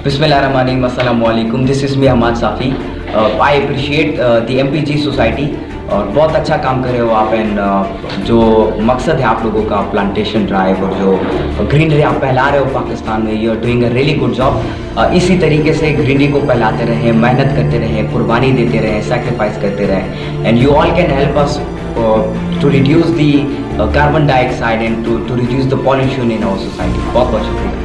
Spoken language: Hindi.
Bismillahirrahmanirrahim. Assalamualaikum. This is me Hammad Safi. I appreciate the MPG society. और बहुत अच्छा काम कर रहे हो आप एंड जो मकसद है आप लोगों का प्लांटेशन ड्राइव और जो ग्रीनरी आप फैला रहे हो पाकिस्तान में, you are doing a really good job. इसी तरीके से ग्रीनरी को फैलाते रहें, मेहनत करते रहें, कुर्बानी देते रहें, सेक्रीफाइस करते रहें and you all can help us to reduce the carbon dioxide and to reduce the pollution in our society. बहुत बहुत शुक्रिया।